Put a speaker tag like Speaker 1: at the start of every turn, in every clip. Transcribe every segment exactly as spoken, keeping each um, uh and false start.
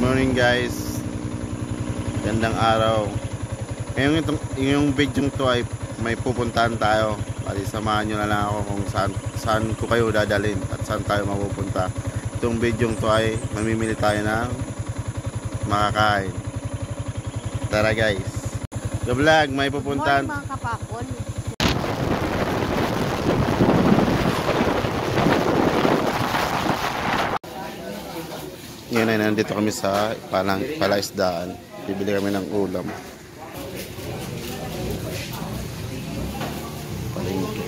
Speaker 1: morning guys, gandang araw. Ngayon itong, yung video to ay may pupuntahan tayo. Bali samahan nyo na lang ako kung saan, saan ko kayo dadalhin at saan tayo mapupunta. Itong video to ay mamimili tayo ng makakain. Tara guys, go vlog, may pupuntahan.
Speaker 2: Mga kapakol.
Speaker 1: Ngayon ay nandito kami sa palang, palaisdaan. Bibili kami ng ulam. Palengke.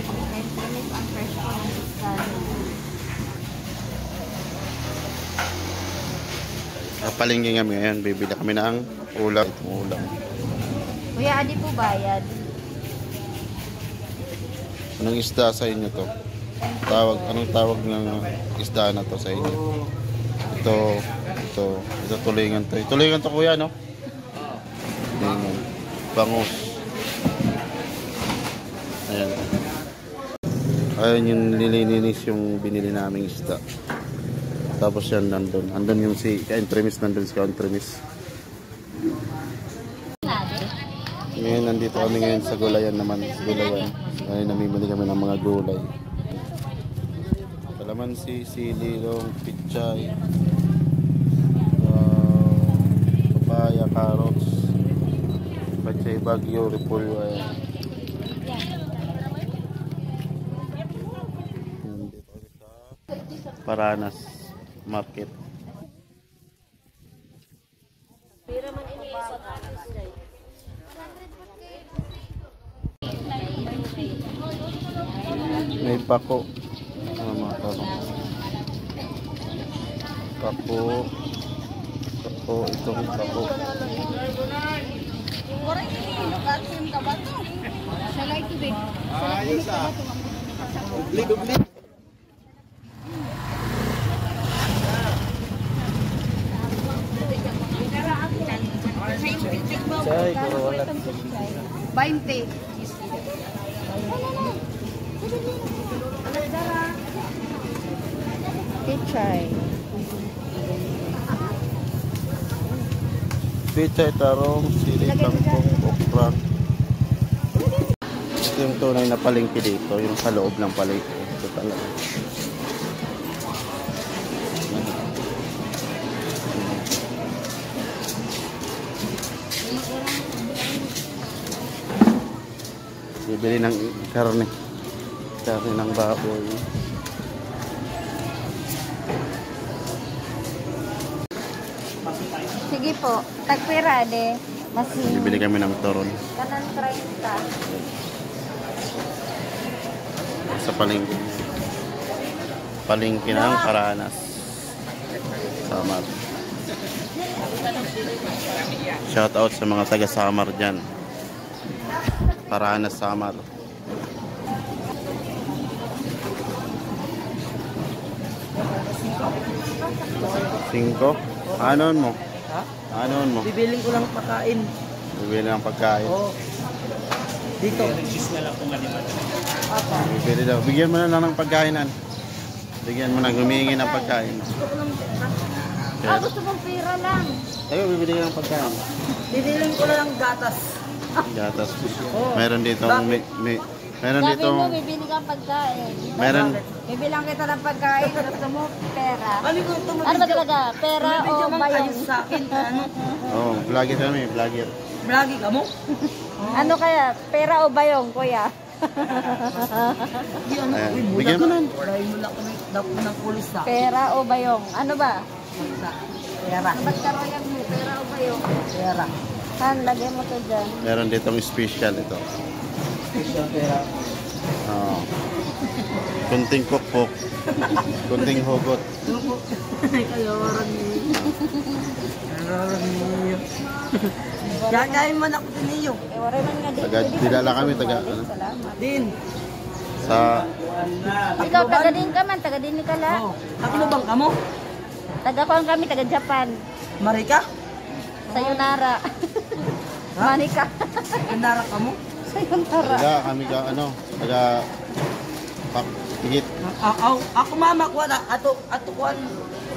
Speaker 1: Sa palengke kami ngayon, bibili kami ng ulam. Itong ulam.
Speaker 2: Kuya, adi po bayad.
Speaker 1: Anong isda sa inyo to? Tawag, anong tawag ng isda na to sa inyo? Ito, ito, ito tulingan to. Tulingan to kuya, no? Tulingan. Bangus. Ayan. Ayan yung nililinis yung binili naming isda. Tapos yan nandun. Andun yung si ka-entremis, nandun si ka-entremis. Ngayon nandito kami ngayon sa gulayan naman. Sa gulayan. Ngayon namimili kami ng mga gulay. Kalamansi, sili, long, pichay, uh, papaya, carrots, pachay, bagyo, repolyo. Nandito kami sa Paranas Market. May pako. Ano mga tanong? Pako. Pako. Itong pako. Chay, pero wala.
Speaker 2: twenty. Pichay.
Speaker 1: Pichay, tarong, sili, kangkong, okra. Ito yung tunay na palengke dito, yung sa loob ng palengke. Ito talaga. Bibili ng karne. Karne ng baboy.
Speaker 2: Sige po, tagpira de. Masin.
Speaker 1: Bibili kami ng toron.
Speaker 2: Kanan thirty.
Speaker 1: Sa palengke. Palengke ng Paranas. Samar. Shout out sa mga taga Samar dyan. Paranas, Samar. Cinco? Anon mo?
Speaker 3: Ha?
Speaker 1: Anon mo?
Speaker 3: Bibiling ko lang pagkain.
Speaker 1: Bibili ng pagkain.
Speaker 3: Oo. Dito.
Speaker 1: Bibili daw. Bigyan mo na lang ng pagkainan. Bigyan mo na, humihingi ng pagkain.
Speaker 3: Gusto ko lang pera.
Speaker 2: Ah, gusto mong pira lang.
Speaker 1: Tayo, bibili ka ng pagkain.
Speaker 3: Bibiling ko lang gatas.
Speaker 1: Gatas.
Speaker 3: Oo.
Speaker 1: Meron dito, may, may, meron
Speaker 2: Sabi
Speaker 1: dito,
Speaker 2: mo, bibili kang pagkain.
Speaker 1: meron,
Speaker 2: Bibilang kita ng pagkain. Gusto mo, pera.
Speaker 3: Ano ko ito?
Speaker 2: Ano ba talaga? Pera o
Speaker 3: Medyo mang
Speaker 2: bayong?
Speaker 3: ayos sa akin. Ano?
Speaker 1: oh, vlogger kami, vlogger.
Speaker 3: Bragi ka mo?
Speaker 2: Ano kaya? Pera o bayong, kuya?
Speaker 3: Di ano?
Speaker 1: Ayan,
Speaker 3: Uy,
Speaker 1: bigyan mo
Speaker 3: bulag.
Speaker 1: nun.
Speaker 3: Dahil mo lang kami dapo ng pulis sa.
Speaker 2: Pera o bayong? Ano ba?
Speaker 3: Pera.
Speaker 2: Ba't karoyan mo? Pera o bayong?
Speaker 3: Pera.
Speaker 2: Han, lagay mo to dyan.
Speaker 1: Meron ditong special ito.
Speaker 3: Special pera.
Speaker 1: Oh. Kunting pokpok. Kunting hugot.
Speaker 3: Kalawaran niyo. Kalawaran niyo. Gagayin man ako din niyo.
Speaker 2: Eh, wala man nga dito.
Speaker 1: Taga, dilala kami, taga, ano?
Speaker 2: Salamat.
Speaker 3: Din.
Speaker 1: Sa,
Speaker 2: Ikaw, taga din ka man. Taga din ka la.
Speaker 3: Oh. Taklo bang kamo?
Speaker 2: Taga ko kami, taga Japan.
Speaker 3: Marika?
Speaker 2: Sayonara. Manika.
Speaker 3: Gandara ka mo?
Speaker 2: Sayonara.
Speaker 1: taga kami ka, ano, taga, pak, higit.
Speaker 3: Ako, ako mama ko na ato ato kuan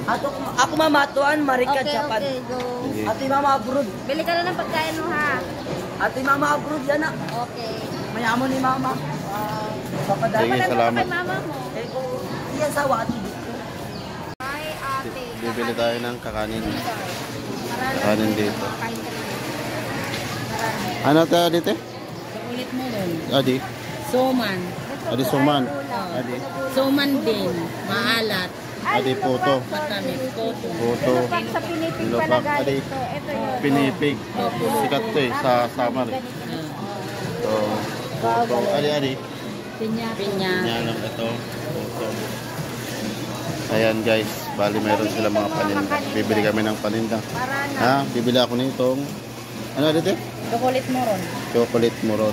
Speaker 3: Ato, ako mamatuan, Marika,
Speaker 2: Okay,
Speaker 3: Japan.
Speaker 2: okay, go.
Speaker 1: Sige.
Speaker 3: Ate mama abroad.
Speaker 2: Bili ka na ng pagkain mo ha.
Speaker 3: Ate mama abroad yan ah.
Speaker 2: Okay.
Speaker 3: Mayamo ni mama.
Speaker 2: Wow.
Speaker 3: Papadala.
Speaker 1: Sige,
Speaker 2: Wala mo
Speaker 1: salamat.
Speaker 2: kay mama mo.
Speaker 3: Eh kung iyan sa wati dito.
Speaker 2: Hi, ate.
Speaker 1: Bibili tayo ng kakanin.
Speaker 2: Marami.
Speaker 1: Kakanin dito.
Speaker 2: Kain ka rin. Marami.
Speaker 1: Ano tayo dito?
Speaker 4: Ulit mo nun.
Speaker 1: Adi?
Speaker 4: Suman.
Speaker 1: Adi suman. Adi.
Speaker 4: Suman din. Maalat.
Speaker 1: Adi puto.
Speaker 4: Matamis. Koto.
Speaker 1: Puto.
Speaker 2: Pag sa pinipig
Speaker 1: Nilopak.
Speaker 2: pala
Speaker 1: Adi.
Speaker 2: galing to. Ito yun.
Speaker 1: Pinipig. Sikat to eh. Sa summer eh. So, puto. Adi, adi.
Speaker 4: Pinya. Pinya.
Speaker 1: Yan lang ito. Puto. Ayan guys. Bali meron sila mga paninda. Bibili kami ng paninda.
Speaker 2: Para na.
Speaker 1: Ha? Bibili ako nitong ano dito?
Speaker 4: Chocolate mo ron.
Speaker 1: Chocolate moron.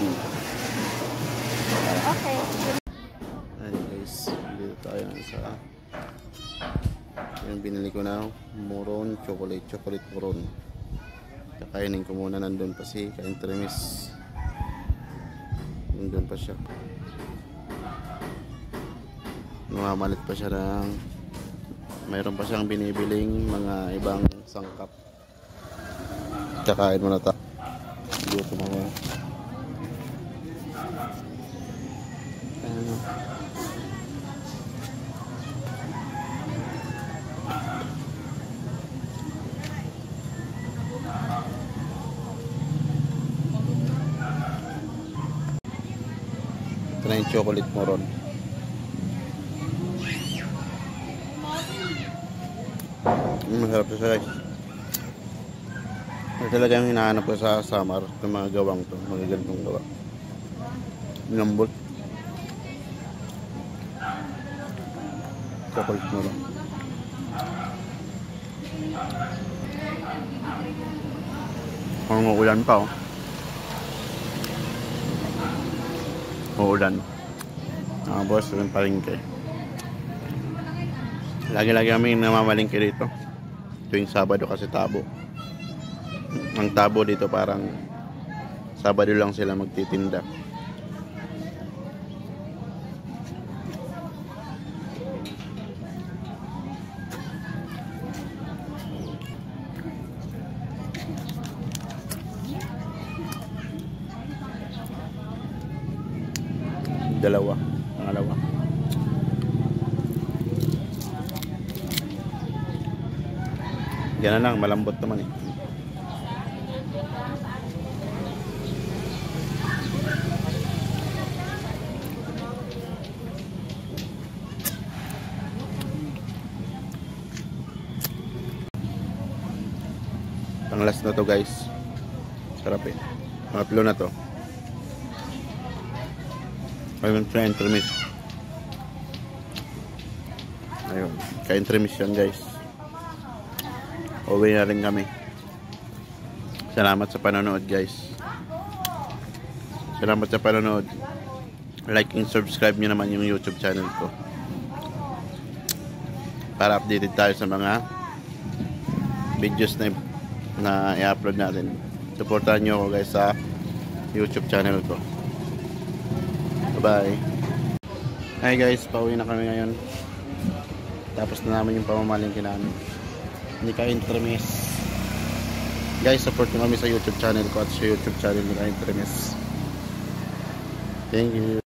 Speaker 2: Okay.
Speaker 1: Ayan guys. Dito tayo sa yung binili ko na moron, chocolate, chocolate moron. Kakainin ko muna, nandun pa si ka-entremis. Nandun pa siya. Namamalit pa siya ng mayroon pa siyang binibiling mga ibang sangkap. Kakain muna ta. Dito mga ano. Ito na yung chocolate moron. Mm, masarap siya guys. Ito talaga yung hinahanap ko sa summer ng mga gawang to, mga ganitong gawa. Minambot. Chocolate moron. Ang uulan pa oh. Uulan. Mga boss, yung palengke. Lagi-lagi kami namamalingki dito. Tuwing Sabado kasi tabo. Ang tabo dito parang Sabado lang sila magtitinda. Dalawa, pangalawa. Yan na lang, malambot naman eh. Panglas na to guys. Sarap eh. Pangatlo na to. Ayun, ka-entremis. Ayun, ka-entremis yan guys. Uwi na rin kami. Salamat sa panonood guys. Salamat sa panonood. Like and subscribe nyo naman yung YouTube channel ko. Para updated tayo sa mga videos na, na i-upload natin. Supportahan nyo ako guys sa YouTube channel ko. Bye-bye. Hi guys, pauwi na kami ngayon. Tapos na namin yung pamamalingki namin. Ni ka-entremis. Guys, support nyo kami sa YouTube channel ko at sa YouTube channel ni ka-entremis. Thank you.